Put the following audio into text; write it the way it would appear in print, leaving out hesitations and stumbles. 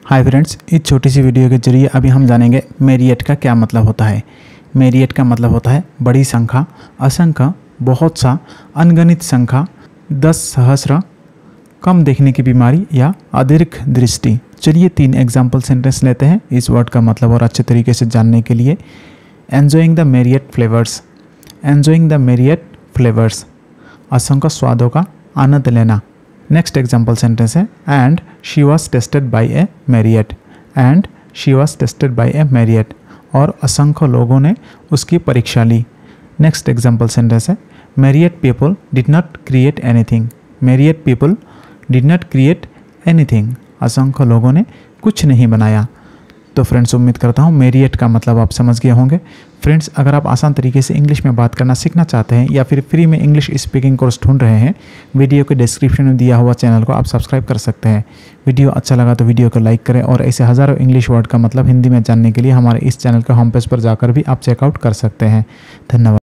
Hi friends, इस छोटी सी video के जरिए अभी हम जानेंगे मेरिएट का क्या मतलब होता है। मेरिएट का मतलब होता है बड़ी संख्या, असंख्य, बहुत सा, अनगणित संख्या, 10 सहस्र, कम देखने की बीमारी या अदीर्घ दृष्टि। चलिए 3 एग्जाम्पल सेंटेंस लेते हैं इस वर्ड का मतलब और अच्छे तरीके से जानने के लिए। Enjoying the myriad flavours. Enjoying the myriad flavours, असंख्य स्वादों का आनंद लेना। नेक्स्ट एग्जाम्पल सेंटेंस है and she was tested by a myriad. And she was tested by a myriad, और असंख्य लोगों ने उसकी परीक्षा ली। नेक्स्ट एग्जाम्पल सेंटेंस है myriad people did not create anything. Myriad people did not create anything, असंख्य लोगों ने कुछ नहीं बनाया। तो फ्रेंड्स, उम्मीद करता हूँ मेरिएट का मतलब आप समझ गए होंगे। फ्रेंड्स, अगर आप आसान तरीके से इंग्लिश में बात करना सीखना चाहते हैं या फिर फ्री में इंग्लिश स्पीकिंग कोर्स ढूंढ रहे हैं, वीडियो के डिस्क्रिप्शन में दिया हुआ चैनल को आप सब्सक्राइब कर सकते हैं। वीडियो अच्छा लगा तो वीडियो को लाइक करें और ऐसे हज़ारों इंग्लिश वर्ड का मतलब हिंदी में जानने के लिए हमारे इस चैनल के होम पेज पर जाकर भी आप चेकआउट कर सकते हैं। धन्यवाद।